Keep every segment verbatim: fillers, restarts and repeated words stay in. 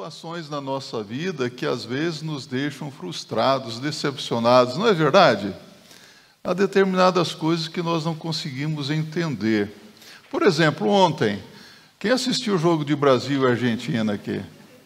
situações na nossa vida que às vezes nos deixam frustrados, decepcionados, não é verdade? Há determinadas coisas que nós não conseguimos entender. Por exemplo, ontem, quem assistiu o jogo de Brasil e Argentina aqui?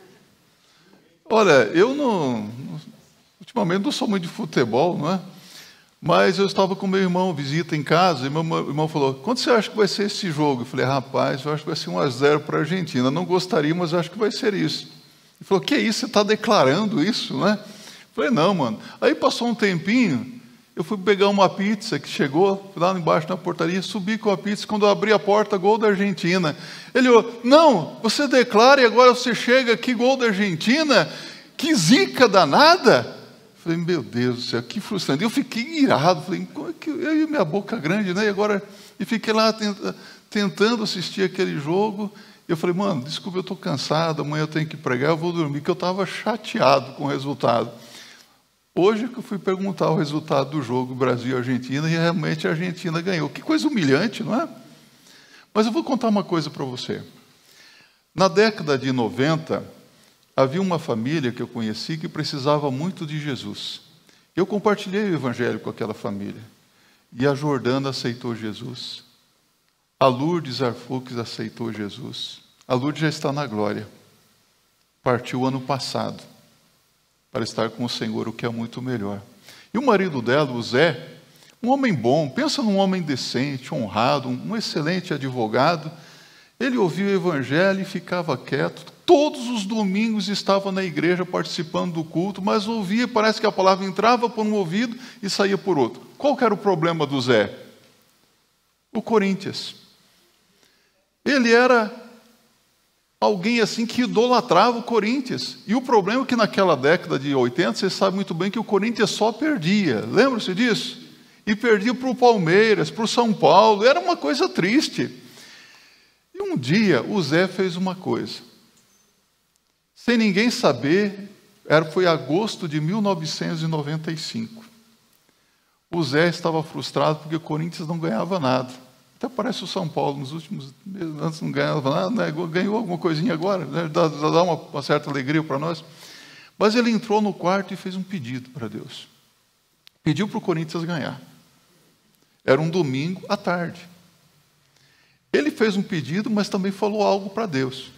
Olha, eu não... Ultimamente não sou muito de futebol, não é? Mas eu estava com meu irmão, visita em casa, e meu irmão falou, quanto você acha que vai ser esse jogo? Eu falei, rapaz, eu acho que vai ser um a zero para a Argentina. Não gostaria, mas acho que vai ser isso. Ele falou, que isso? Você está declarando isso, né? Eu falei, não, mano. Aí passou um tempinho, eu fui pegar uma pizza que chegou, lá embaixo na portaria, subi com a pizza, quando eu abri a porta, gol da Argentina. Ele falou, não, você declara e agora você chega aqui, gol da Argentina? Que zica danada! Falei, meu Deus do céu, que frustrante. Eu fiquei irado, falei, como é que eu e minha boca grande, né? E agora, e fiquei lá tentando assistir aquele jogo. Eu falei, mano, desculpa, eu estou cansado, amanhã eu tenho que pregar, eu vou dormir, que eu estava chateado com o resultado. Hoje que eu fui perguntar o resultado do jogo Brasil e Argentina, e realmente a Argentina ganhou. Que coisa humilhante, não é? Mas eu vou contar uma coisa para você. Na década de noventa, havia uma família que eu conheci que precisava muito de Jesus. Eu compartilhei o evangelho com aquela família. E a Jordana aceitou Jesus. A Lourdes Arfux aceitou Jesus. A Lourdes já está na glória. Partiu ano passado para estar com o Senhor, o que é muito melhor. E o marido dela, o Zé, um homem bom, pensa num homem decente, honrado, um excelente advogado. Ele ouvia o evangelho e ficava quieto. Todos os domingos estava na igreja participando do culto, mas ouvia, parece que a palavra entrava por um ouvido e saía por outro. Qual que era o problema do Zé? O Corinthians. Ele era alguém assim que idolatrava o Corinthians. E o problema é que naquela década de oitenta, você sabe muito bem que o Corinthians só perdia. Lembra-se disso? E perdia para o Palmeiras, para o São Paulo. Era uma coisa triste. E um dia o Zé fez uma coisa. Sem ninguém saber, era, foi agosto de mil novecentos e noventa e cinco. O Zé estava frustrado porque o Corinthians não ganhava nada. Até parece o São Paulo, nos últimos meses, antes não ganhava nada, né? Ganhou alguma coisinha agora, né? dá, dá uma, uma certa alegria para nós. Mas ele entrou no quarto e fez um pedido para Deus. Pediu para o Corinthians ganhar. Era um domingo à tarde. Ele fez um pedido, mas também falou algo para Deus.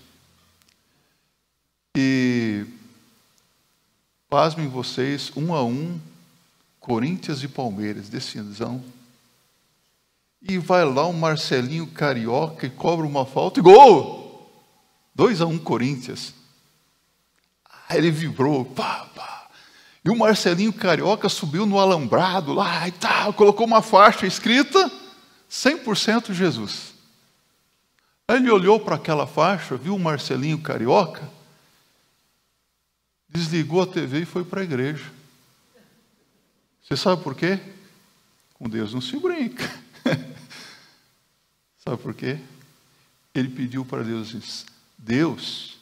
E, pasmem vocês, um a um, Corinthians e Palmeiras, decisão. E vai lá o Marcelinho Carioca e cobra uma falta e gol! dois a um Corinthians. Aí ele vibrou, pá, pá. E o Marcelinho Carioca subiu no alambrado lá e tal, colocou uma faixa escrita cem por cento Jesus. Aí ele olhou para aquela faixa, viu o Marcelinho Carioca, desligou a T V e foi para a igreja. Você sabe por quê? Com Deus não se brinca. Sabe por quê? Ele pediu para Deus isso. Deus,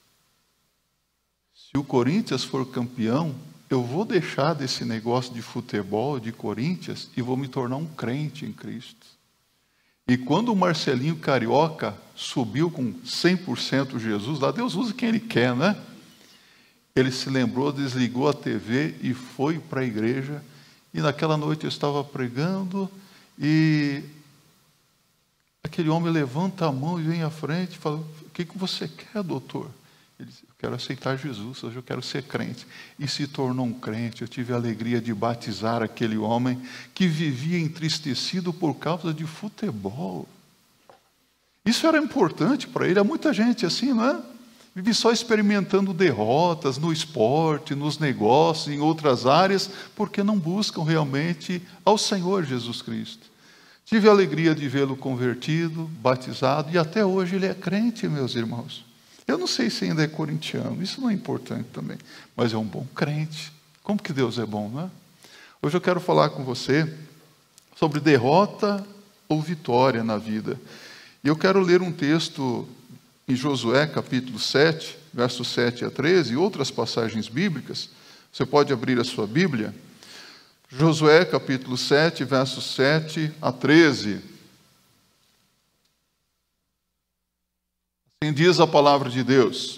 se o Corinthians for campeão, eu vou deixar desse negócio de futebol, de Corinthians, e vou me tornar um crente em Cristo. E quando o Marcelinho Carioca subiu com cem por cento Jesus, lá Deus usa quem Ele quer, né? Ele se lembrou, desligou a T V e foi para a igreja. E naquela noite eu estava pregando e aquele homem levanta a mão e vem à frente e fala, o que, que você quer, doutor? Ele disse, eu quero aceitar Jesus, hoje eu quero ser crente. E se tornou um crente. Eu tive a alegria de batizar aquele homem que vivia entristecido por causa de futebol. Isso era importante para ele. Há muita gente assim, não é? Vive só experimentando derrotas no esporte, nos negócios, em outras áreas, porque não buscam realmente ao Senhor Jesus Cristo. Tive a alegria de vê-lo convertido, batizado, e até hoje ele é crente, meus irmãos. Eu não sei se ainda é corintiano, isso não é importante também, mas é um bom crente. Como que Deus é bom, não é? Hoje eu quero falar com você sobre derrota ou vitória na vida. E eu quero ler um texto em Josué, capítulo sete, versos sete a treze, e outras passagens bíblicas. Você pode abrir a sua Bíblia. Josué, capítulo sete, versos sete a treze. Assim diz a palavra de Deus.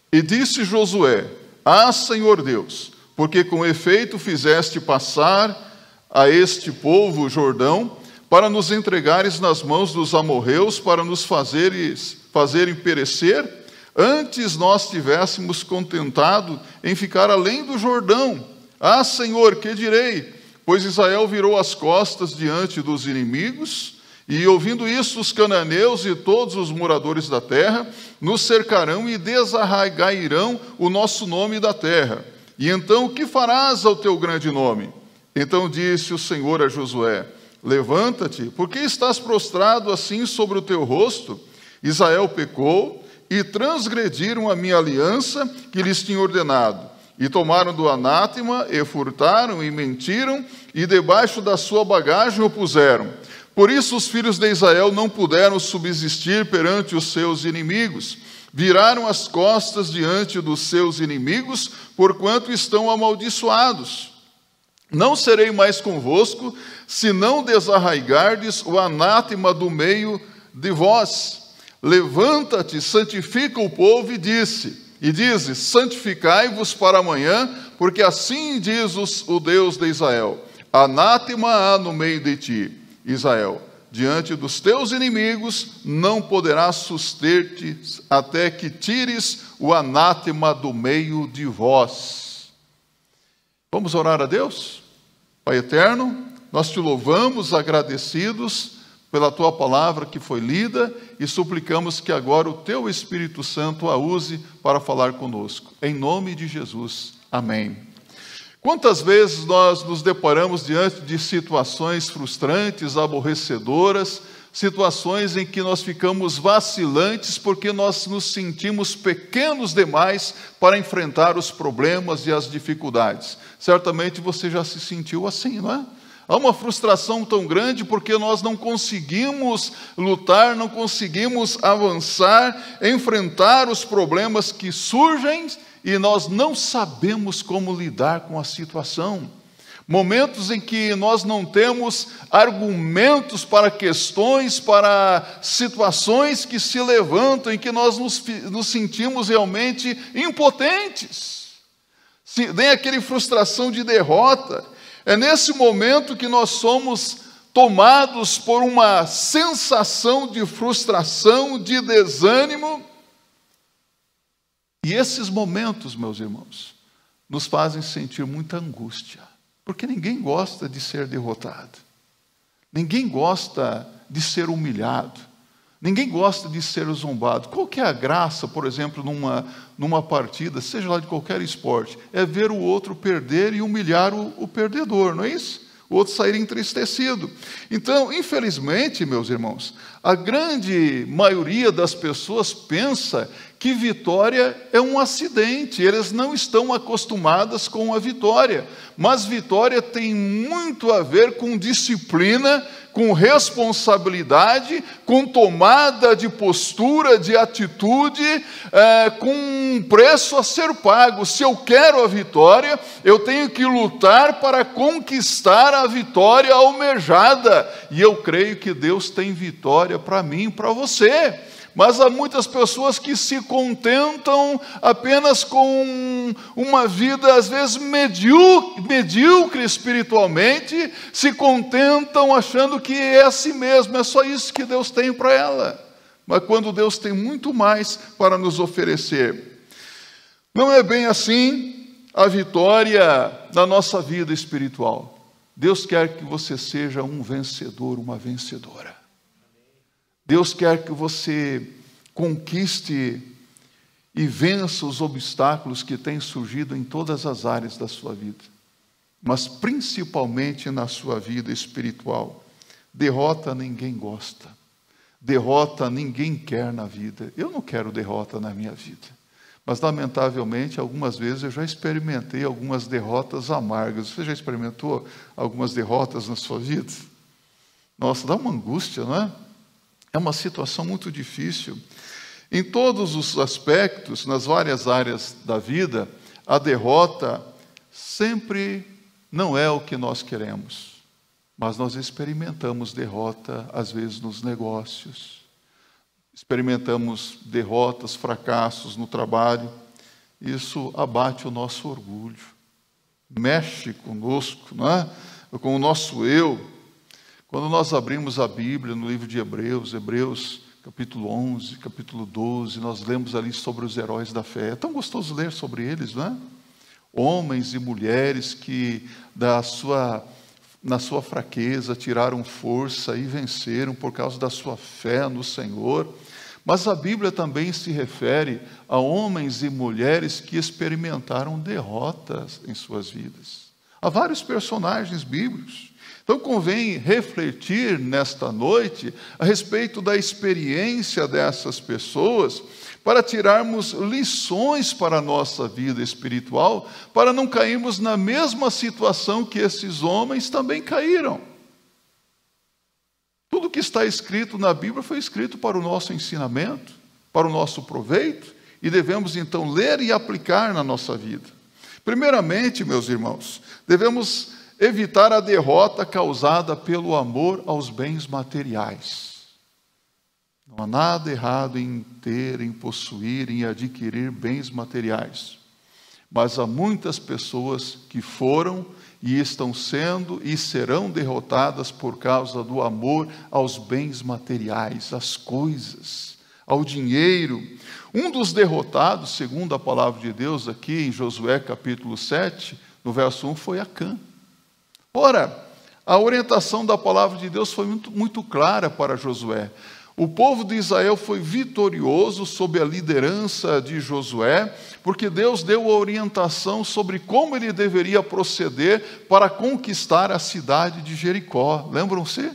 E disse Josué: Ah, Senhor Deus, porque com efeito fizeste passar a este povo o Jordão, para nos entregares nas mãos dos amorreus, para nos fazeres, fazerem perecer, antes nós tivéssemos contentado em ficar além do Jordão. Ah, Senhor, que direi? Pois Israel virou as costas diante dos inimigos, e ouvindo isso, os cananeus e todos os moradores da terra nos cercarão e desarraigarão o nosso nome da terra. E então o que farás ao teu grande nome? Então disse o Senhor a Josué: Levanta-te, porque estás prostrado assim sobre o teu rosto? Israel pecou e transgrediram a minha aliança que lhes tinha ordenado, e tomaram do anátema, e furtaram, e mentiram, e debaixo da sua bagagem o puseram. Por isso os filhos de Israel não puderam subsistir perante os seus inimigos. Viraram as costas diante dos seus inimigos, porquanto estão amaldiçoados. Não serei mais convosco, se não desarraigardes o anátema do meio de vós. Levanta-te, santifica o povo, e disse, e dize, santificai-vos para amanhã, porque assim diz o Deus de Israel: anátema há no meio de ti, Israel, diante dos teus inimigos não poderás suster-te até que tires o anátema do meio de vós. Vamos orar a Deus? Pai eterno, nós te louvamos agradecidos pela tua palavra que foi lida e suplicamos que agora o teu Espírito Santo a use para falar conosco. Em nome de Jesus. Amém. Quantas vezes nós nos deparamos diante de situações frustrantes, aborrecedoras, situações em que nós ficamos vacilantes porque nós nos sentimos pequenos demais para enfrentar os problemas e as dificuldades. Certamente você já se sentiu assim, não é? Há uma frustração tão grande porque nós não conseguimos lutar, não conseguimos avançar, enfrentar os problemas que surgem e nós não sabemos como lidar com a situação. Momentos em que nós não temos argumentos para questões, para situações que se levantam, em que nós nos, nos sentimos realmente impotentes. Tem aquele frustração de derrota. É nesse momento que nós somos tomados por uma sensação de frustração, de desânimo. E esses momentos, meus irmãos, nos fazem sentir muita angústia, porque ninguém gosta de ser derrotado, ninguém gosta de ser humilhado, ninguém gosta de ser zombado. Qual que é a graça, por exemplo, numa, numa partida, seja lá de qualquer esporte? É ver o outro perder e humilhar o, o perdedor, não é isso? O outro sair entristecido. Então, infelizmente, meus irmãos, a grande maioria das pessoas pensa que vitória é um acidente, eles não estão acostumadas com a vitória, mas vitória tem muito a ver com disciplina, com responsabilidade, com tomada de postura, de atitude, é, com um preço a ser pago. Se eu quero a vitória, eu tenho que lutar para conquistar a vitória almejada, e eu creio que Deus tem vitória para mim e para você. Mas há muitas pessoas que se contentam apenas com uma vida, às vezes, medíocre, medíocre espiritualmente, se contentam achando que é assim mesmo, é só isso que Deus tem para ela. Mas quando Deus tem muito mais para nos oferecer. Não é bem assim a vitória da nossa vida espiritual. Deus quer que você seja um vencedor, uma vencedora. Deus quer que você conquiste e vença os obstáculos que têm surgido em todas as áreas da sua vida, mas principalmente na sua vida espiritual. Derrota ninguém gosta, derrota ninguém quer na vida. Eu não quero derrota na minha vida, mas lamentavelmente algumas vezes eu já experimentei algumas derrotas amargas. Você já experimentou algumas derrotas na sua vida? Nossa, dá uma angústia, não é? É uma situação muito difícil. Em todos os aspectos, nas várias áreas da vida, a derrota sempre não é o que nós queremos. Mas nós experimentamos derrota, às vezes, nos negócios. Experimentamos derrotas, fracassos no trabalho. isso abate o nosso orgulho, mexe conosco, não é? Com o nosso eu. Quando nós abrimos a Bíblia no livro de Hebreus, Hebreus capítulo onze, capítulo doze, nós lemos ali sobre os heróis da fé. É tão gostoso ler sobre eles, não é? Homens e mulheres que da sua, na sua fraqueza tiraram força e venceram por causa da sua fé no Senhor. Mas a Bíblia também se refere a homens e mulheres que experimentaram derrotas em suas vidas. Há vários personagens bíblicos. Então convém refletir nesta noite a respeito da experiência dessas pessoas para tirarmos lições para a nossa vida espiritual, para não cairmos na mesma situação que esses homens também caíram. Tudo que está escrito na Bíblia foi escrito para o nosso ensinamento, para o nosso proveito, e devemos então ler e aplicar na nossa vida. Primeiramente, meus irmãos, devemos evitar a derrota causada pelo amor aos bens materiais. Não há nada errado em ter, em possuir, em adquirir bens materiais. Mas há muitas pessoas que foram e estão sendo e serão derrotadas por causa do amor aos bens materiais, às coisas, ao dinheiro. Um dos derrotados, segundo a palavra de Deus aqui em Josué capítulo sete, no verso um, foi Acã. Ora, a orientação da palavra de Deus foi muito, muito clara para Josué. O povo de Israel foi vitorioso sob a liderança de Josué, porque Deus deu a orientação sobre como ele deveria proceder para conquistar a cidade de Jericó. Lembram-se?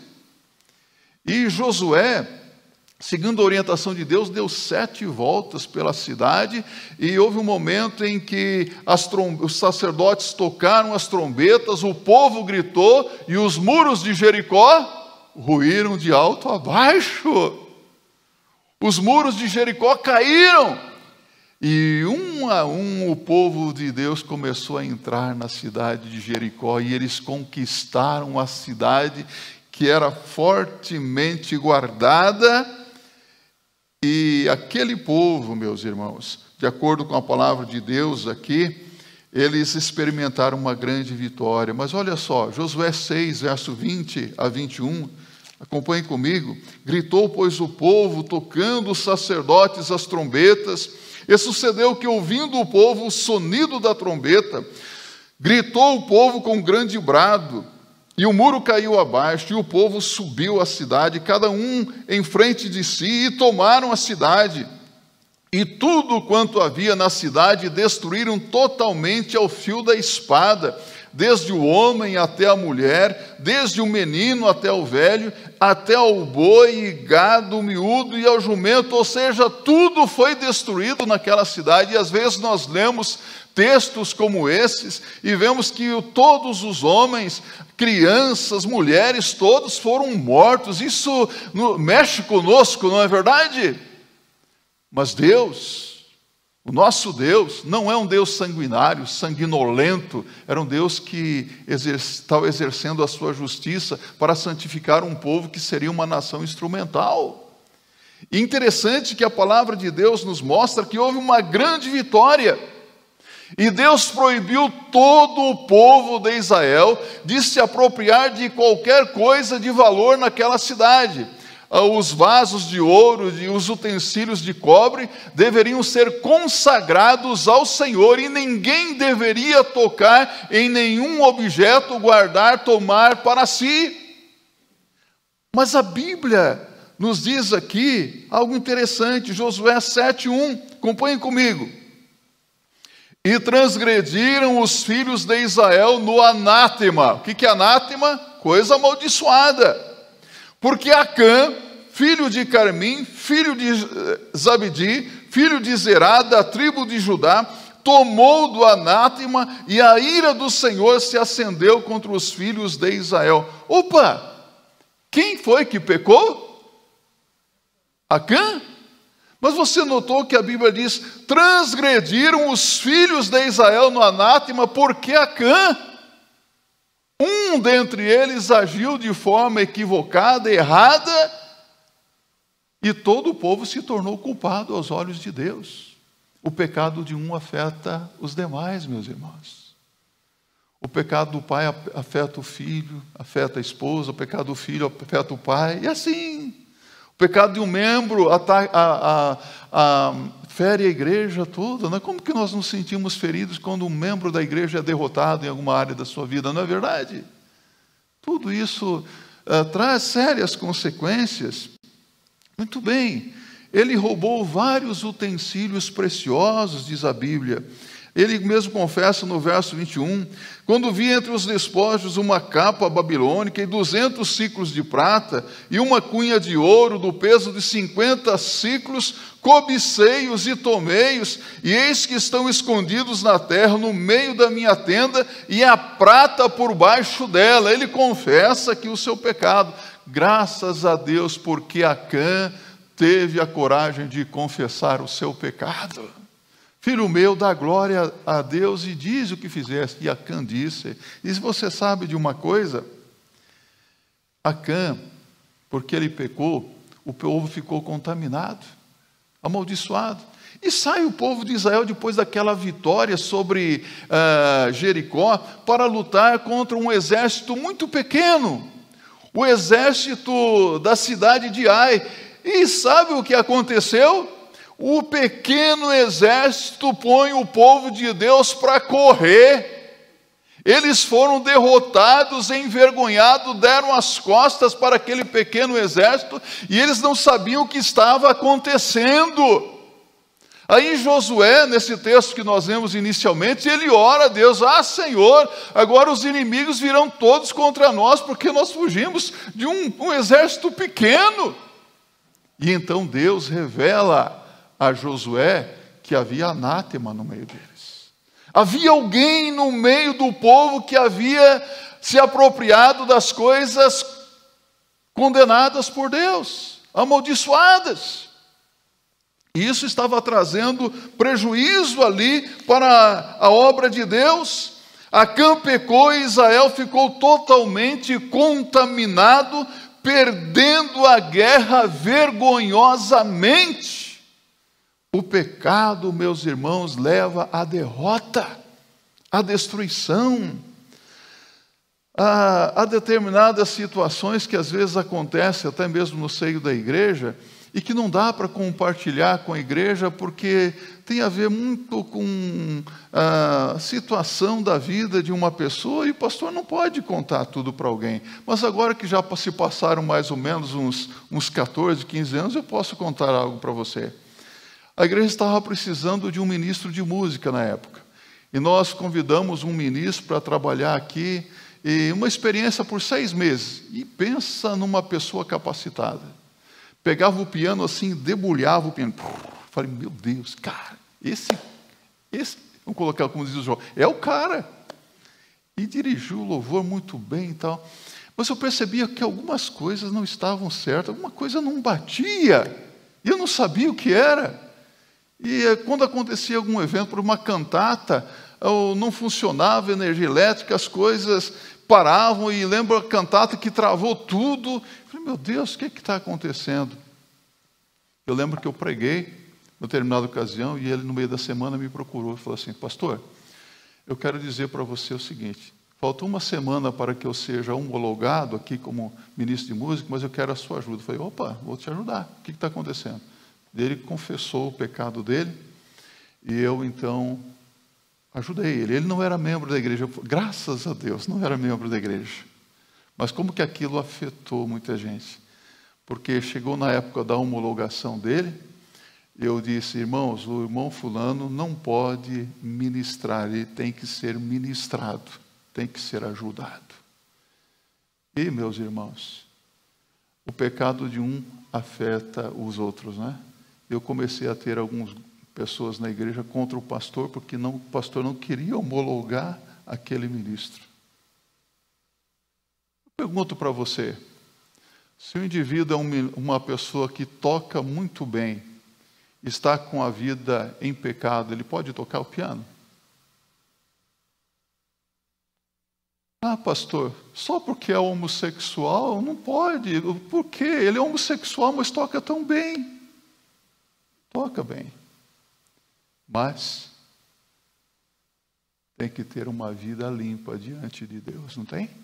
E Josué, seguindo a orientação de Deus, deu sete voltas pela cidade, e houve um momento em que as trom- os sacerdotes tocaram as trombetas, o povo gritou, e os muros de Jericó ruíram de alto a baixo. Os muros de Jericó caíram. E um a um o povo de Deus começou a entrar na cidade de Jericó, e eles conquistaram a cidade que era fortemente guardada. E aquele povo, meus irmãos, de acordo com a palavra de Deus aqui, eles experimentaram uma grande vitória. Mas olha só, Josué seis, verso vinte a vinte e um, acompanhe comigo. Gritou, pois, o povo, tocando os sacerdotes as trombetas, e sucedeu que, ouvindo o povo o sonido da trombeta, gritou o povo com grande brado, e o muro caiu abaixo, e o povo subiu à cidade, cada um em frente de si, e tomaram a cidade. E tudo quanto havia na cidade destruíram totalmente ao fio da espada, desde o homem até a mulher, desde o menino até o velho, até ao boi e gado miúdo e ao jumento, ou seja, tudo foi destruído naquela cidade. E às vezes nós lemos textos como esses e vemos que todos os homens, crianças, mulheres, todos foram mortos. Isso mexe conosco, não é verdade? Mas Deus, o nosso Deus, não é um Deus sanguinário, sanguinolento, era um Deus que estava exercendo a sua justiça para santificar um povo que seria uma nação instrumental. E interessante que a palavra de Deus nos mostra que houve uma grande vitória, e Deus proibiu todo o povo de Israel de se apropriar de qualquer coisa de valor naquela cidade. Os vasos de ouro e os utensílios de cobre deveriam ser consagrados ao Senhor, e ninguém deveria tocar em nenhum objeto, guardar, tomar para si. Mas a Bíblia nos diz aqui algo interessante, Josué sete, um, acompanhem comigo. E transgrediram os filhos de Israel no anátema. O que é anátema? Coisa amaldiçoada. Porque Acã, filho de Carmim, filho de Zabdi, filho de Zerá, da tribo de Judá, tomou do anátema, e a ira do Senhor se acendeu contra os filhos de Israel. Opa! Quem foi que pecou? Acã? Mas você notou que a Bíblia diz, transgrediram os filhos de Israel no anátema, porque Acã, um dentre eles, agiu de forma equivocada, errada, e todo o povo se tornou culpado aos olhos de Deus. O pecado de um afeta os demais, meus irmãos. O pecado do pai afeta o filho, afeta a esposa, o pecado do filho afeta o pai, e assim. O pecado de um membro a, a, a, fere a igreja toda. Né? Como que nós nos sentimos feridos quando um membro da igreja é derrotado em alguma área da sua vida? Não é verdade? Tudo isso uh, traz sérias consequências. Muito bem. Ele roubou vários utensílios preciosos, diz a Bíblia. Ele mesmo confessa no verso vinte e um, quando vi entre os despojos uma capa babilônica e duzentos ciclos de prata e uma cunha de ouro do peso de cinquenta ciclos, cobicei-os e tomei-os, e eis que estão escondidos na terra no meio da minha tenda e a prata por baixo dela. Ele confessa que o seu pecado, graças a Deus, porque Acã teve a coragem de confessar o seu pecado. Filho meu, dá glória a Deus e diz o que fizeste. E Acã disse. E se você sabe de uma coisa, Acã, porque ele pecou, o povo ficou contaminado, amaldiçoado. E sai o povo de Israel depois daquela vitória sobre uh, Jericó para lutar contra um exército muito pequeno, o exército da cidade de Ai. E sabe o que aconteceu? O pequeno exército põe o povo de Deus para correr. Eles foram derrotados, envergonhados, deram as costas para aquele pequeno exército e eles não sabiam o que estava acontecendo. Aí Josué, nesse texto que nós lemos inicialmente, ele ora a Deus: ah, Senhor, agora os inimigos virão todos contra nós, porque nós fugimos de um, um exército pequeno. E então Deus revela a Josué que havia anátema no meio deles. Havia alguém no meio do povo que havia se apropriado das coisas condenadas por Deus, amaldiçoadas. E isso estava trazendo prejuízo ali para a obra de Deus. Acã pecou e Israel ficou totalmente contaminado, perdendo a guerra vergonhosamente. O pecado, meus irmãos, leva à derrota, à destruição. Há, há determinadas situações que às vezes acontecem, até mesmo no seio da igreja, e que não dá para compartilhar com a igreja, porque tem a ver muito com a situação da vida de uma pessoa, e o pastor não pode contar tudo para alguém. Mas agora que já se passaram mais ou menos uns, uns catorze, quinze anos, eu posso contar algo para você. A igreja estava precisando de um ministro de música na época. E nós convidamos um ministro para trabalhar aqui, e uma experiência por seis meses. E pensa numa pessoa capacitada. Pegava o piano assim, debulhava o piano. Falei, meu Deus, cara, esse, esse, vamos colocar como diz o João, é o cara. E dirigiu o louvor muito bem e tal. Mas eu percebia que algumas coisas não estavam certas, alguma coisa não batia. E eu não sabia o que era. E quando acontecia algum evento, por uma cantata, ou não funcionava a energia elétrica, as coisas paravam, e lembro a cantata que travou tudo. Eu falei, meu Deus, o que está acontecendo? Eu lembro que eu preguei, em determinada ocasião, e ele no meio da semana me procurou e falou assim, pastor, eu quero dizer para você o seguinte, falta uma semana para que eu seja homologado aqui como ministro de música, mas eu quero a sua ajuda. Eu falei, opa, vou te ajudar, o que está acontecendo? Ele confessou o pecado dele, e eu então ajudei ele. Ele não era membro da igreja, graças a Deus, não era membro da igreja. Mas como que aquilo afetou muita gente? Porque chegou na época da homologação dele, eu disse, irmãos, o irmão fulano não pode ministrar, ele tem que ser ministrado, tem que ser ajudado. E, meus irmãos, o pecado de um afeta os outros, né? Eu comecei a ter algumas pessoas na igreja contra o pastor, porque não, o pastor não queria homologar aquele ministro. Eu pergunto para você, se o indivíduo é um, uma pessoa que toca muito bem, está com a vida em pecado, ele pode tocar o piano? Ah, pastor, só porque é homossexual? Não pode. Por quê? Ele é homossexual, mas toca tão bem. Toca bem. mas tem que ter uma vida limpa diante de Deus, não tem?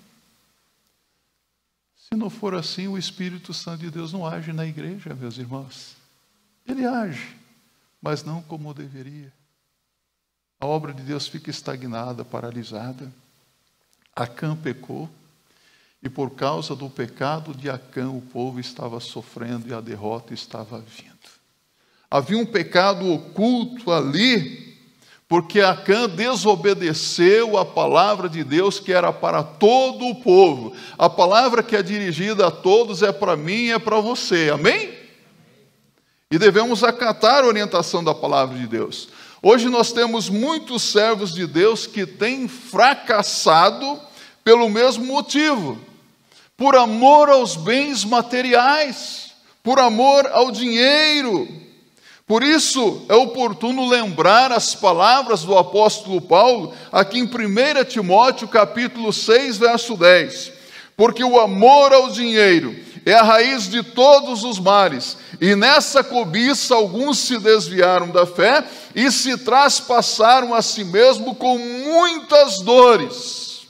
Se não for assim, o Espírito Santo de Deus não age na igreja, meus irmãos. Ele age, mas não como deveria. A obra de Deus fica estagnada, paralisada. Acã pecou, e por causa do pecado de Acã, o povo estava sofrendo e a derrota estava vindo. Havia um pecado oculto ali, porque Acã desobedeceu a palavra de Deus que era para todo o povo. A palavra que é dirigida a todos é para mim e é para você, amém? E devemos acatar a orientação da palavra de Deus. Hoje nós temos muitos servos de Deus que têm fracassado pelo mesmo motivo, por amor aos bens materiais, por amor ao dinheiro. Por isso é oportuno lembrar as palavras do apóstolo Paulo, aqui em primeira Timóteo, capítulo seis, verso dez. Porque o amor ao dinheiro é a raiz de todos os males, e nessa cobiça alguns se desviaram da fé e se traspassaram a si mesmo com muitas dores.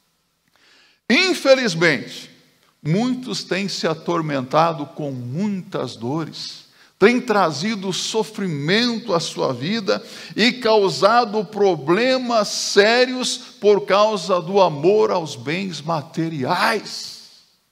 Infelizmente, muitos têm se atormentado com muitas dores, tem trazido sofrimento à sua vida e causado problemas sérios por causa do amor aos bens materiais.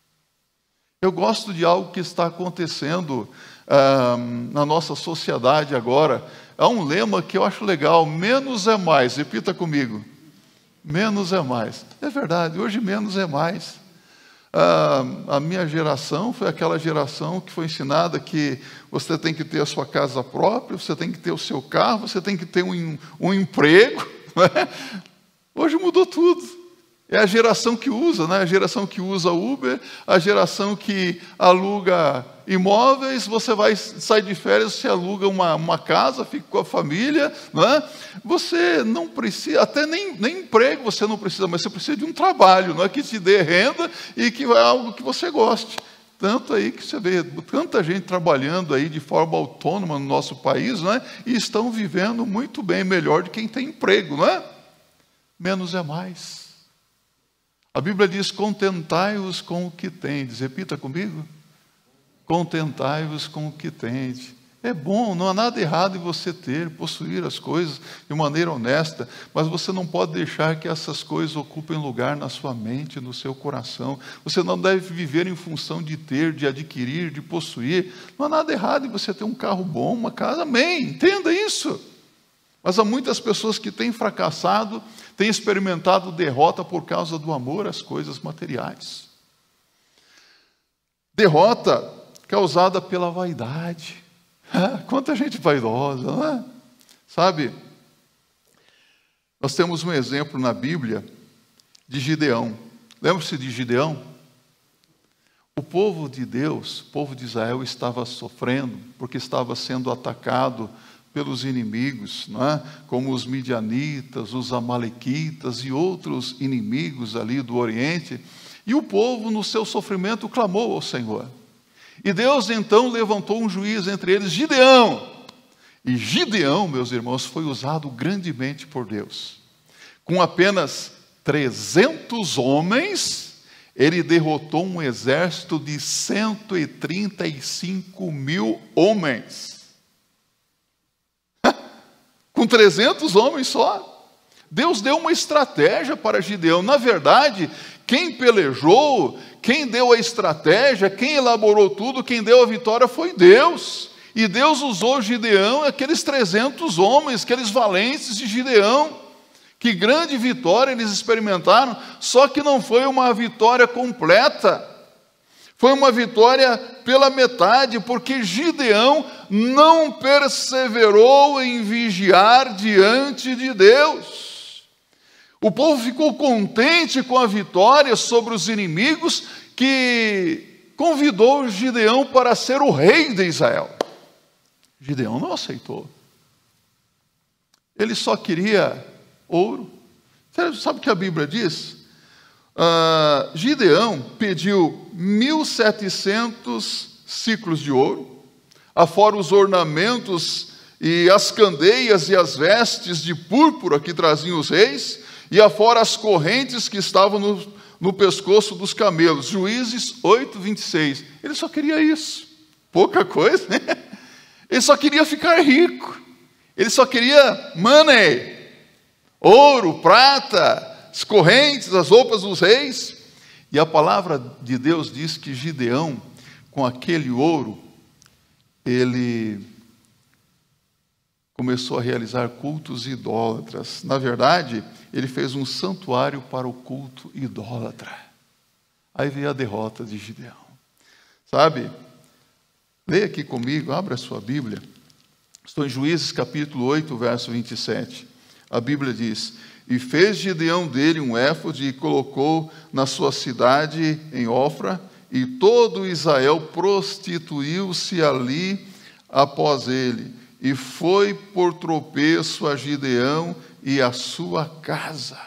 Eu gosto de algo que está acontecendo ah, na nossa sociedade agora. Há um lema que eu acho legal: menos é mais. Repita comigo: menos é mais. É verdade, hoje menos é mais. Ah, a minha geração foi aquela geração que foi ensinada que você tem que ter a sua casa própria, você tem que ter o seu carro, você tem que ter um, um emprego, né? Hoje mudou tudo. É a geração que usa, né? A geração que usa Uber, a geração que aluga imóveis. Você vai sair de férias, você aluga uma, uma casa, fica com a família, né? Você não precisa, até nem, nem emprego você não precisa, mas você precisa de um trabalho, não é, que te dê renda e que é algo que você goste. Tanto aí que você vê tanta gente trabalhando aí de forma autônoma no nosso país, não é? E estão vivendo muito bem, melhor de quem tem emprego, não é? Menos é mais. A Bíblia diz: contentai-vos com o que tendes. Repita comigo: contentai-vos com o que tendes. É bom, não há nada errado em você ter, possuir as coisas de maneira honesta, mas você não pode deixar que essas coisas ocupem lugar na sua mente, no seu coração. Você não deve viver em função de ter, de adquirir, de possuir. Não há nada errado em você ter um carro bom, uma casa, amém, entenda isso. Mas há muitas pessoas que têm fracassado, têm experimentado derrota por causa do amor às coisas materiais. Derrota causada pela vaidade. Quanta gente vaidosa, não é? Sabe, nós temos um exemplo na Bíblia de Gideão. Lembra-se de Gideão? O povo de Deus, o povo de Israel, estava sofrendo porque estava sendo atacado pelos inimigos, não é? Como os midianitas, os amalequitas e outros inimigos ali do Oriente. E o povo, no seu sofrimento, clamou ao Senhor. E Deus então levantou um juiz entre eles, Gideão. E Gideão, meus irmãos, foi usado grandemente por Deus. Com apenas trezentos homens, ele derrotou um exército de cento e trinta e cinco mil homens. Com trezentos homens só. Deus deu uma estratégia para Gideão. Na verdade, quem pelejou, quem deu a estratégia, quem elaborou tudo, quem deu a vitória foi Deus. E Deus usou Gideão, aqueles trezentos homens, aqueles valentes de Gideão. Que grande vitória eles experimentaram, só que não foi uma vitória completa. Foi uma vitória pela metade, porque Gideão não perseverou em vigiar diante de Deus. O povo ficou contente com a vitória sobre os inimigos, que convidou Gideão para ser o rei de Israel. Gideão não aceitou. Ele só queria ouro. Sabe o que a Bíblia diz? Uh, Gideão pediu mil e setecentos ciclos de ouro, afora os ornamentos e as candeias e as vestes de púrpura que traziam os reis, e afora as correntes que estavam no, no pescoço dos camelos. Juízes oito, vinte e seis. Ele só queria isso. Pouca coisa, né? Ele só queria ficar rico. Ele só queria money, ouro, prata, as correntes, as roupas dos reis. E a palavra de Deus diz que Gideão, com aquele ouro, ele começou a realizar cultos idólatras. Na verdade, ele fez um santuário para o culto idólatra. Aí veio a derrota de Gideão. Sabe? Leia aqui comigo, abra a sua Bíblia. Estou em Juízes capítulo oito, verso vinte e sete. A Bíblia diz: e fez Gideão dele um éfode e colocou na sua cidade em Ofra, e todo Israel prostituiu-se ali após ele, e foi por tropeço a Gideão e a sua casa.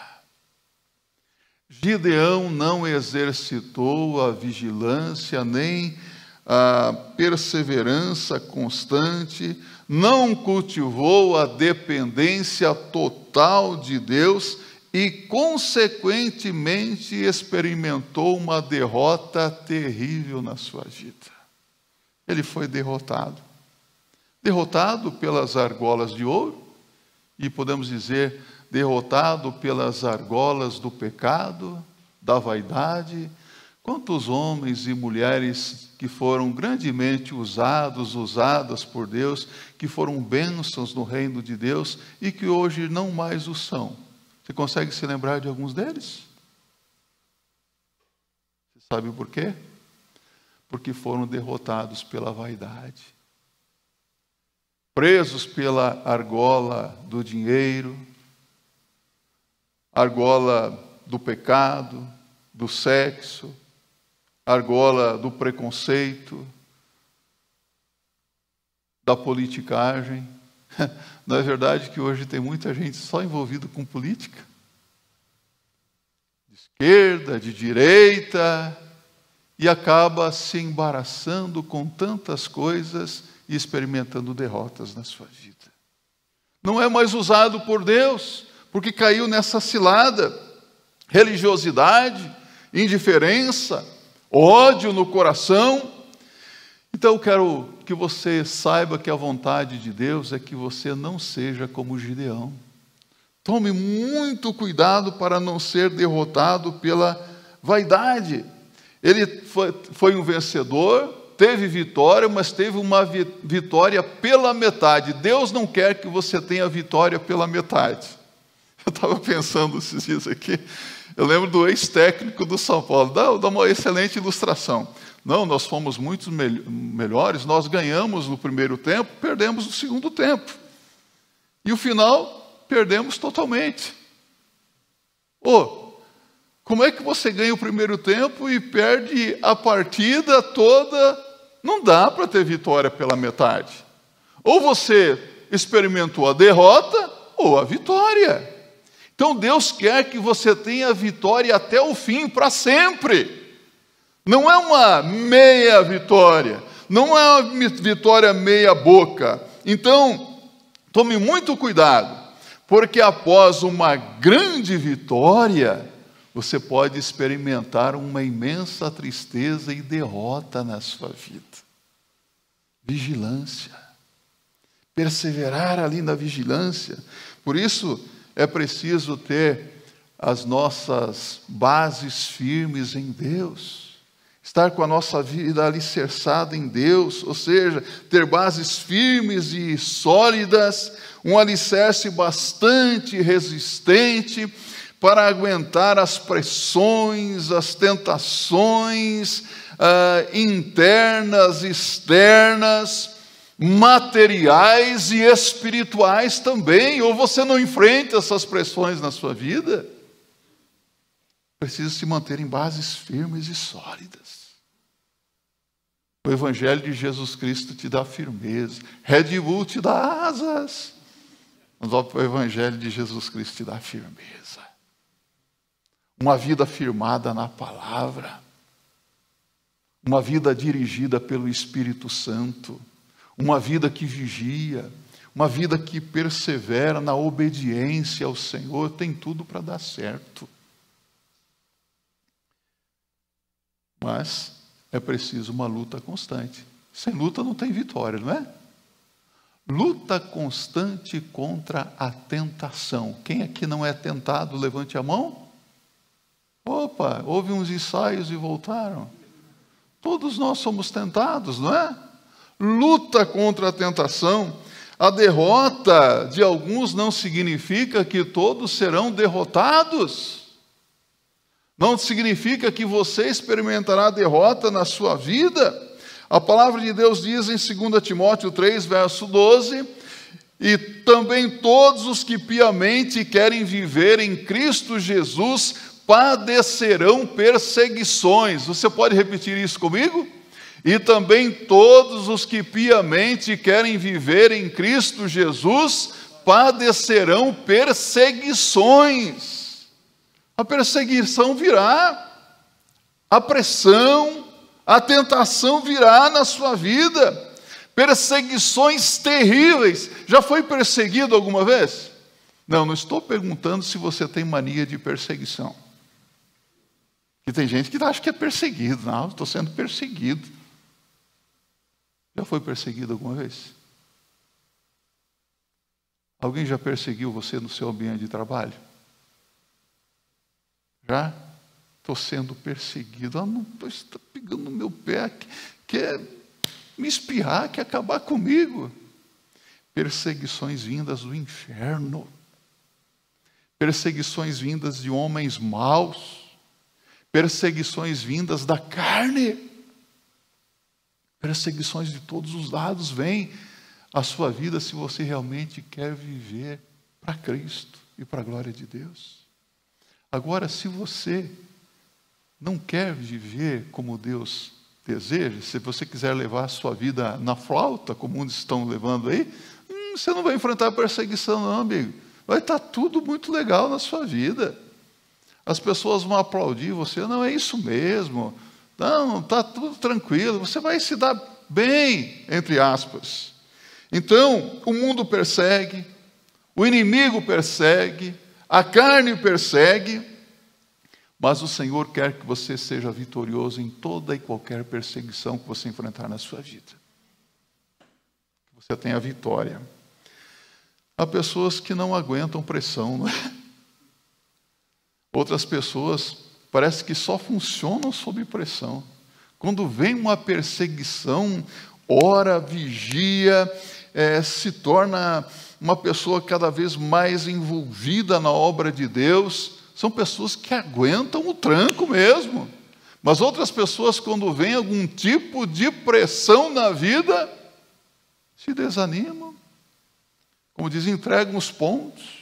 Gideão não exercitou a vigilância, nem a perseverança constante, não cultivou a dependência total de Deus e, consequentemente, experimentou uma derrota terrível na sua vida. Ele foi derrotado. Derrotado pelas argolas de ouro, e podemos dizer, derrotado pelas argolas do pecado, da vaidade. Quantos homens e mulheres que foram grandemente usados, usadas por Deus, que foram bênçãos no reino de Deus e que hoje não mais o são. Você consegue se lembrar de alguns deles? Você sabe por quê? Porque foram derrotados pela vaidade, presos pela argola do dinheiro, argola do pecado, do sexo, argola do preconceito, da politicagem. Não é verdade que hoje tem muita gente só envolvida com política? De esquerda, de direita, e acaba se embaraçando com tantas coisas e experimentando derrotas na sua vida. Não é mais usado por Deus, porque caiu nessa cilada. Religiosidade, indiferença, ódio no coração. Então eu quero que você saiba que a vontade de Deus é que você não seja como Gideão. Tome muito cuidado para não ser derrotado pela vaidade. Ele foi, foi um vencedor, teve vitória, mas teve uma vitória pela metade. Deus não quer que você tenha vitória pela metade. Eu estava pensando esses dias aqui, eu lembro do ex-técnico do São Paulo, dá, dá uma excelente ilustração. Não, nós fomos muito me- melhores, nós ganhamos no primeiro tempo, perdemos no segundo tempo. E o final, perdemos totalmente. Oh, como é que você ganha o primeiro tempo e perde a partida toda? Não dá para ter vitória pela metade. Ou você experimentou a derrota, ou a vitória. Então Deus quer que você tenha a vitória até o fim, para sempre. Não é uma meia vitória, não é uma vitória meia boca. Então, tome muito cuidado, porque após uma grande vitória, você pode experimentar uma imensa tristeza e derrota na sua vida. Vigilância. Perseverar ali na vigilância. Por isso, é preciso ter as nossas bases firmes em Deus. Estar com a nossa vida alicerçada em Deus, ou seja, ter bases firmes e sólidas, um alicerce bastante resistente para aguentar as pressões, as tentações ah, internas, externas, materiais e espirituais também. Ou você não enfrenta essas pressões na sua vida? Precisa se manter em bases firmes e sólidas. O Evangelho de Jesus Cristo te dá firmeza. Red Bull te dá asas. Mas o Evangelho de Jesus Cristo te dá firmeza. Uma vida firmada na palavra. Uma vida dirigida pelo Espírito Santo. Uma vida que vigia. uma vida que persevera na obediência ao Senhor, tem tudo para dar certo. Mas é preciso uma luta constante. Sem luta não tem vitória, não é? Luta constante contra a tentação. Quem aqui não é tentado, levante a mão. Opa, houve uns ensaios e voltaram. Todos nós somos tentados, não é? Luta contra a tentação. A derrota de alguns não significa que todos serão derrotados. Não significa que você experimentará derrota na sua vida. A palavra de Deus diz em dois Timóteo três, verso doze, e também todos os que piamente querem viver em Cristo Jesus padecerão perseguições. Você pode repetir isso comigo? E também todos os que piamente querem viver em Cristo Jesus padecerão perseguições. A perseguição virá, a pressão, a tentação virá na sua vida, perseguições terríveis. Já foi perseguido alguma vez? Não, não estou perguntando se você tem mania de perseguição. Porque tem gente que acha que é perseguido. Não, estou sendo perseguido. Já foi perseguido alguma vez? Alguém já perseguiu você no seu ambiente de trabalho? Já? Estou sendo perseguido. Ah, não, está pegando no meu pé, quer me espirrar, quer acabar comigo. Perseguições vindas do inferno. Perseguições vindas de homens maus. Perseguições vindas da carne. Perseguições de todos os lados vêm à sua vida se você realmente quer viver para Cristo e para a glória de Deus. Agora, se você não quer viver como Deus deseja, se você quiser levar a sua vida na flauta, como muitos estão levando aí, hum, você não vai enfrentar perseguição não, amigo. Vai estar tudo muito legal na sua vida. As pessoas vão aplaudir você, não, é isso mesmo. Não, está tudo tranquilo, você vai se dar bem, entre aspas. Então, o mundo persegue, o inimigo persegue, a carne persegue, mas o Senhor quer que você seja vitorioso em toda e qualquer perseguição que você enfrentar na sua vida. Que você tenha vitória. Há pessoas que não aguentam pressão, não é? Outras pessoas parece que só funcionam sob pressão. Quando vem uma perseguição, ora, vigia, é, se torna uma pessoa cada vez mais envolvida na obra de Deus. São pessoas que aguentam o tranco mesmo. Mas outras pessoas, quando vem algum tipo de pressão na vida, se desanimam. Como diz, entregam os pontos.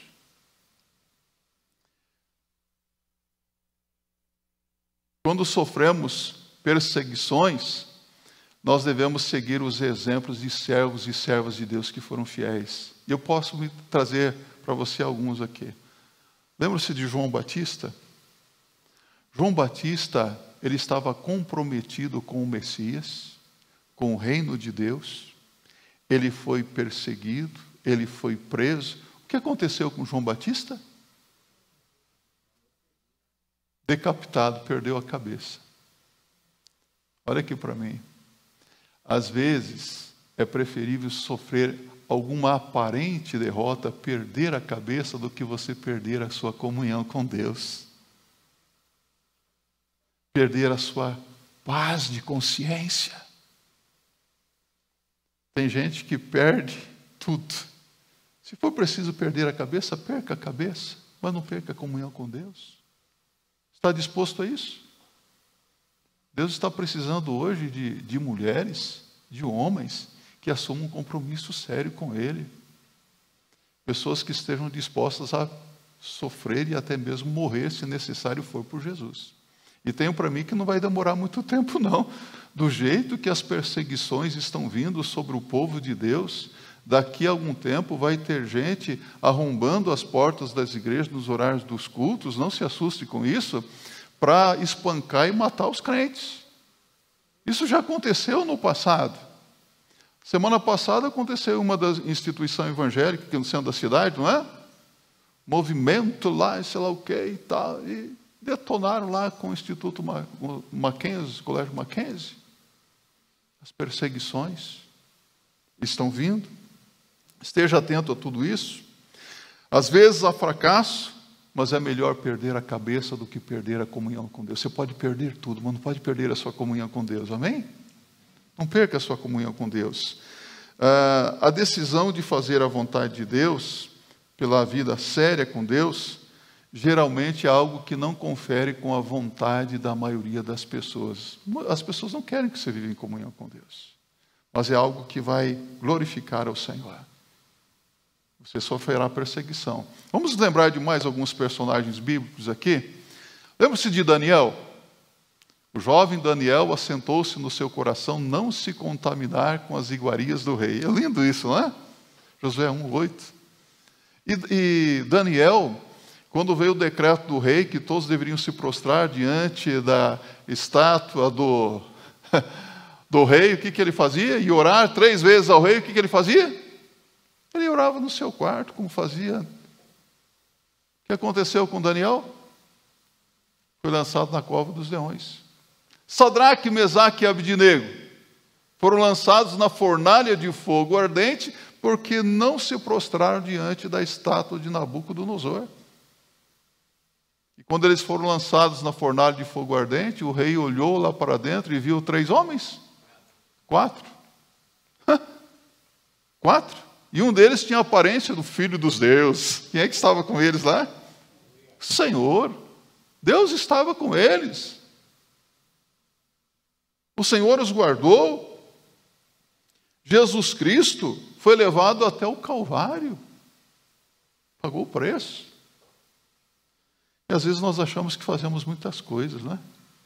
Quando sofremos perseguições, nós devemos seguir os exemplos de servos e servas de Deus que foram fiéis. E eu posso me trazer para você alguns aqui. Lembra-se de João Batista? João Batista, ele estava comprometido com o Messias, com o reino de Deus. Ele foi perseguido, ele foi preso. O que aconteceu com João Batista? Decapitado, perdeu a cabeça. Olha aqui para mim. Às vezes, é preferível sofrer alguma aparente derrota, perder a cabeça, do que você perder a sua comunhão com Deus. Perder a sua paz de consciência. Tem gente que perde tudo. Se for preciso perder a cabeça, perca a cabeça, mas não perca a comunhão com Deus. Está disposto a isso? Deus está precisando hoje de, de mulheres, de homens, que assumam um compromisso sério com Ele. Pessoas que estejam dispostas a sofrer e até mesmo morrer, se necessário for, por Jesus. E tenho para mim que não vai demorar muito tempo, não. Do jeito que as perseguições estão vindo sobre o povo de Deus, daqui a algum tempo vai ter gente arrombando as portas das igrejas nos horários dos cultos, não se assuste com isso, para espancar e matar os crentes. Isso já aconteceu no passado. Semana passada aconteceu uma das instituições evangélicas aqui no centro da cidade, não é? Movimento lá, sei lá o que e tal, e detonaram lá com o Instituto Mackenzie, o Colégio Mackenzie. As perseguições estão vindo. Esteja atento a tudo isso. Às vezes há fracasso, mas é melhor perder a cabeça do que perder a comunhão com Deus. Você pode perder tudo, mas não pode perder a sua comunhão com Deus, amém? Não perca a sua comunhão com Deus. Ah, a decisão de fazer a vontade de Deus, pela vida séria com Deus, geralmente é algo que não confere com a vontade da maioria das pessoas. As pessoas não querem que você viva em comunhão com Deus, mas é algo que vai glorificar ao Senhor. Você sofrerá perseguição. Vamos lembrar de mais alguns personagens bíblicos aqui. Lembra-se de Daniel? O jovem Daniel assentou-se no seu coração não se contaminar com as iguarias do rei. É lindo isso, não é? Josué um, oito. E, e Daniel, quando veio o decreto do rei que todos deveriam se prostrar diante da estátua do, do rei, o que, que ele fazia? E orar três vezes ao rei, o que, que ele fazia? Ele orava no seu quarto, como fazia. O que aconteceu com Daniel? Foi lançado na cova dos leões. Sadraque, Mesaque e Abdinego foram lançados na fornalha de fogo ardente porque não se prostraram diante da estátua de Nabucodonosor. E quando eles foram lançados na fornalha de fogo ardente, o rei olhou lá para dentro e viu três homens. Quatro. Quatro. E um deles tinha a aparência do Filho dos deuses. Quem é que estava com eles lá? O Senhor. Deus estava com eles. O Senhor os guardou. Jesus Cristo foi levado até o Calvário. Pagou o preço. E às vezes nós achamos que fazemos muitas coisas, não é?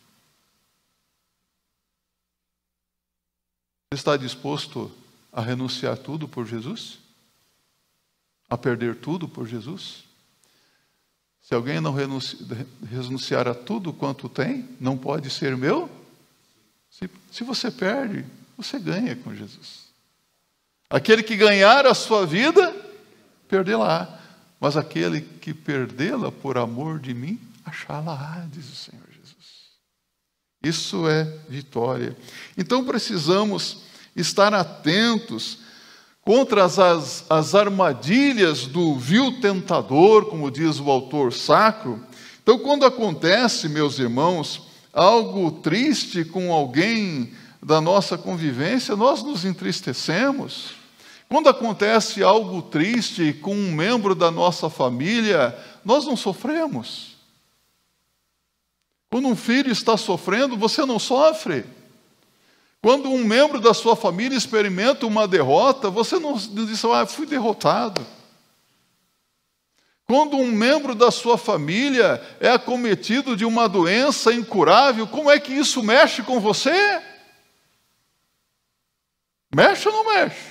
Você está disposto a renunciar tudo por Jesus? A perder tudo por Jesus? Se alguém não renunci, renunciar a tudo quanto tem, não pode ser meu? Se, se você perde, você ganha com Jesus. Aquele que ganhar a sua vida, perdê-la. Mas aquele que perdê-la por amor de mim, achá-la, diz o Senhor Jesus. Isso é vitória. Então precisamos estar atentos contra as, as, as armadilhas do vil tentador, como diz o autor sacro. Então, quando acontece, meus irmãos, algo triste com alguém da nossa convivência, nós nos entristecemos. Quando acontece algo triste com um membro da nossa família, nós não sofremos. Quando um filho está sofrendo, você não sofre. Quando um membro da sua família experimenta uma derrota, você não diz, ah, fui derrotado. Quando um membro da sua família é acometido de uma doença incurável, como é que isso mexe com você? Mexe ou não mexe?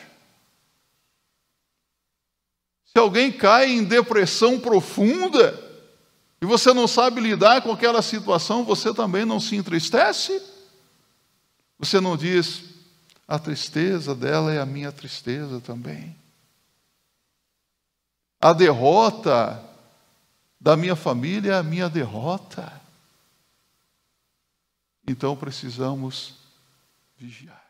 Se alguém cai em depressão profunda e você não sabe lidar com aquela situação, você também não se entristece? Você não diz, a tristeza dela é a minha tristeza também. A derrota da minha família é a minha derrota. Então precisamos vigiar.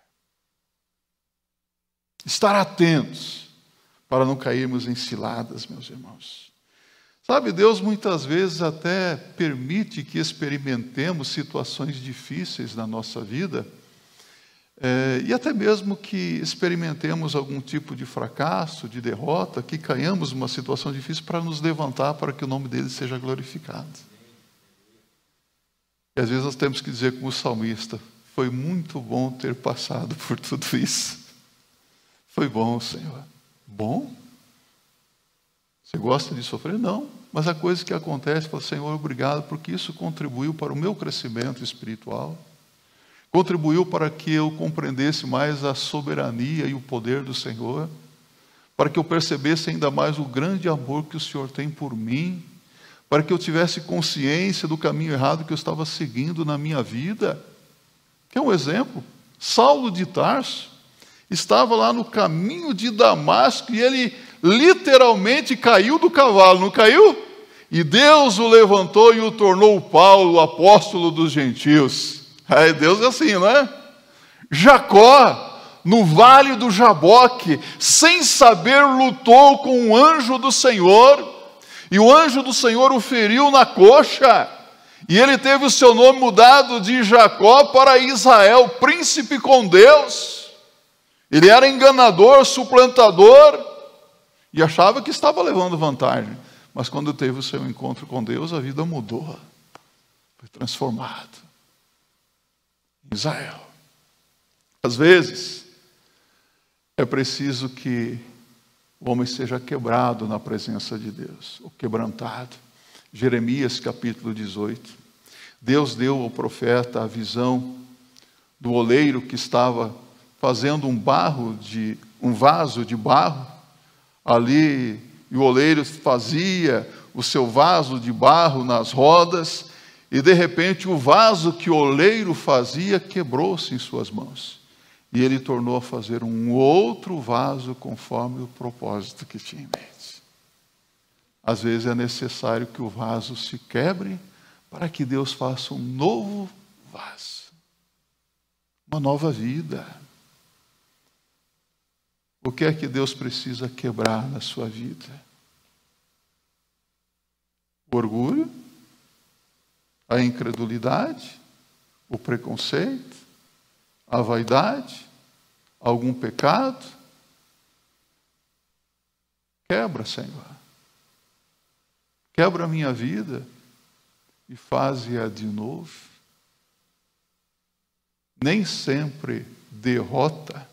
Estar atentos para não cairmos em ciladas, meus irmãos. Sabe, Deus muitas vezes até permite que experimentemos situações difíceis na nossa vida, É, e até mesmo que experimentemos algum tipo de fracasso, de derrota, que caiamos numa situação difícil para nos levantar, para que o nome dele seja glorificado. E às vezes nós temos que dizer como o salmista, foi muito bom ter passado por tudo isso. Foi bom, Senhor. Bom? Você gosta de sofrer? Não. Mas a coisa que acontece, fala, Senhor, obrigado, porque isso contribuiu para o meu crescimento espiritual. Contribuiu para que eu compreendesse mais a soberania e o poder do Senhor, para que eu percebesse ainda mais o grande amor que o Senhor tem por mim, para que eu tivesse consciência do caminho errado que eu estava seguindo na minha vida. Que é um exemplo, Saulo de Tarso estava lá no caminho de Damasco e ele literalmente caiu do cavalo, não caiu? E Deus o levantou e o tornou Paulo, o apóstolo dos gentios. Ai, Deus é assim, não é? Jacó, no vale do Jaboque, sem saber, lutou com o anjo do Senhor, e o anjo do Senhor o feriu na coxa, e ele teve o seu nome mudado de Jacó para Israel, príncipe com Deus. Ele era enganador, suplantador, e achava que estava levando vantagem. Mas quando teve o seu encontro com Deus, a vida mudou. Foi transformado. Israel. Às vezes, é preciso que o homem seja quebrado na presença de Deus, ou quebrantado. Jeremias capítulo dezoito. Deus deu ao profeta a visão do oleiro que estava fazendo um barro de um vaso de barro ali, e o oleiro fazia o seu vaso de barro nas rodas, e de repente o vaso que o oleiro fazia quebrou-se em suas mãos. E ele tornou a fazer um outro vaso conforme o propósito que tinha em mente. Às vezes é necessário que o vaso se quebre para que Deus faça um novo vaso. Uma nova vida. O que é que Deus precisa quebrar na sua vida? O orgulho, a incredulidade, o preconceito, a vaidade, algum pecado? Quebra, Senhor. Quebra a minha vida e faze-a de novo. Nem sempre derrota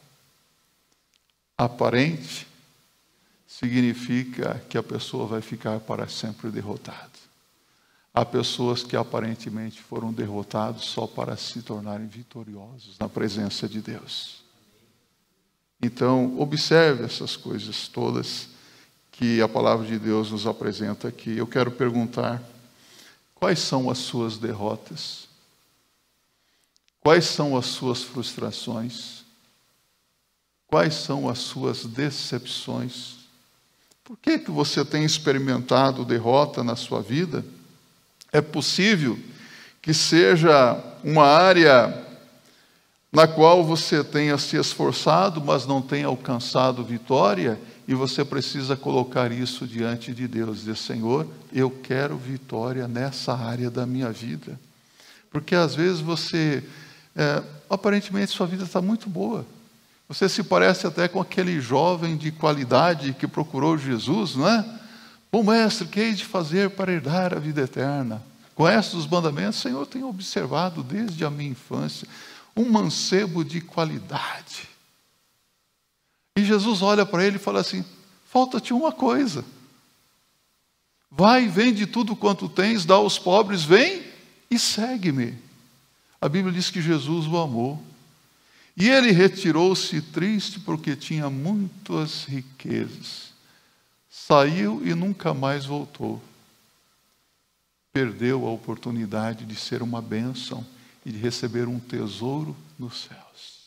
aparente significa que a pessoa vai ficar para sempre derrotada. Há pessoas que aparentemente foram derrotados só para se tornarem vitoriosos na presença de Deus. Então, observe essas coisas todas que a palavra de Deus nos apresenta aqui. Eu quero perguntar, quais são as suas derrotas? Quais são as suas frustrações? Quais são as suas decepções? Por que que você tem experimentado derrota na sua vida? É possível que seja uma área na qual você tenha se esforçado, mas não tenha alcançado vitória, e você precisa colocar isso diante de Deus, dizer: Senhor, eu quero vitória nessa área da minha vida. Porque às vezes você, é, aparentemente sua vida está muito boa. Você se parece até com aquele jovem de qualidade que procurou Jesus, não é? Bom mestre, que hei de fazer para herdar a vida eterna? Conhece os mandamentos? Senhor, eu tenho observado desde a minha infância. Um mancebo de qualidade. E Jesus olha para ele e fala assim: falta-te uma coisa. Vai, vende tudo quanto tens, dá aos pobres, vem e segue-me. A Bíblia diz que Jesus o amou. E ele retirou-se triste porque tinha muitas riquezas. Saiu e nunca mais voltou. Perdeu a oportunidade de ser uma bênção e de receber um tesouro nos céus.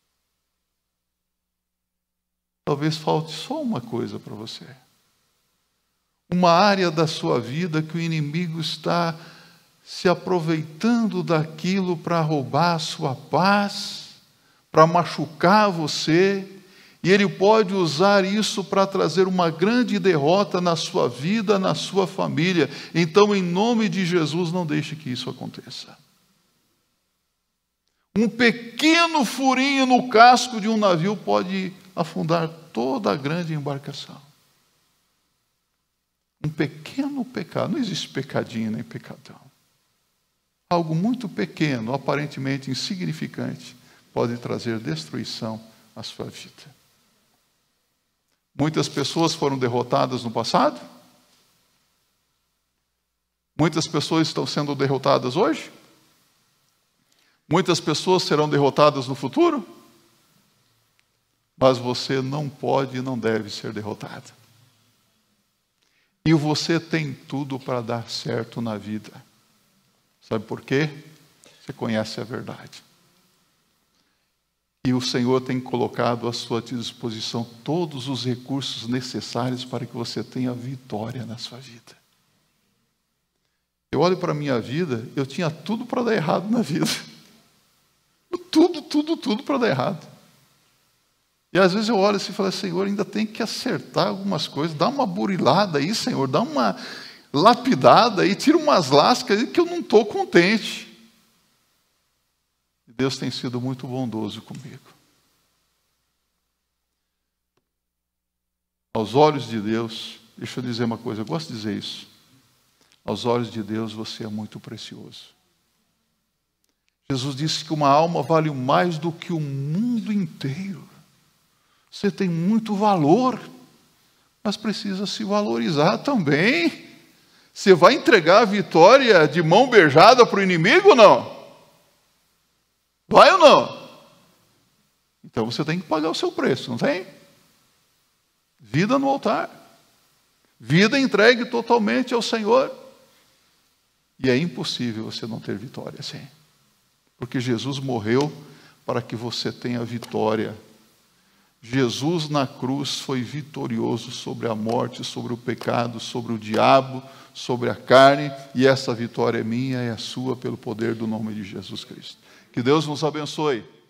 Talvez falte só uma coisa para você. Uma área da sua vida que o inimigo está se aproveitando daquilo para roubar a sua paz, para machucar você, e ele pode usar isso para trazer uma grande derrota na sua vida, na sua família. Então, em nome de Jesus, não deixe que isso aconteça. Um pequeno furinho no casco de um navio pode afundar toda a grande embarcação. Um pequeno pecado, não existe pecadinho nem pecadão. Algo muito pequeno, aparentemente insignificante, pode trazer destruição à sua vida. Muitas pessoas foram derrotadas no passado? Muitas pessoas estão sendo derrotadas hoje? Muitas pessoas serão derrotadas no futuro? Mas você não pode e não deve ser derrotado. E você tem tudo para dar certo na vida. Sabe por quê? Você conhece a verdade. E o Senhor tem colocado à sua disposição todos os recursos necessários para que você tenha vitória na sua vida. Eu olho para a minha vida, eu tinha tudo para dar errado na vida. Tudo, tudo, tudo para dar errado. E às vezes eu olho assim e falo, Senhor, ainda tem que acertar algumas coisas, dá uma burilada aí, Senhor, dá uma lapidada aí, tira umas lascas aí que eu não estou contente. Deus tem sido muito bondoso comigo. Aos olhos de Deus, deixa eu dizer uma coisa, eu gosto de dizer isso. Aos olhos de Deus você é muito precioso. Jesus disse que uma alma vale mais do que o mundo inteiro. Você tem muito valor, mas precisa se valorizar também. Você vai entregar a vitória de mão beijada para o inimigo ou não? Vai ou não? Então você tem que pagar o seu preço, não tem? Vida no altar. Vida entregue totalmente ao Senhor. E é impossível você não ter vitória assim. Porque Jesus morreu para que você tenha vitória. Jesus na cruz foi vitorioso sobre a morte, sobre o pecado, sobre o diabo, sobre a carne. E essa vitória é minha e é sua pelo poder do nome de Jesus Cristo. Que Deus nos abençoe.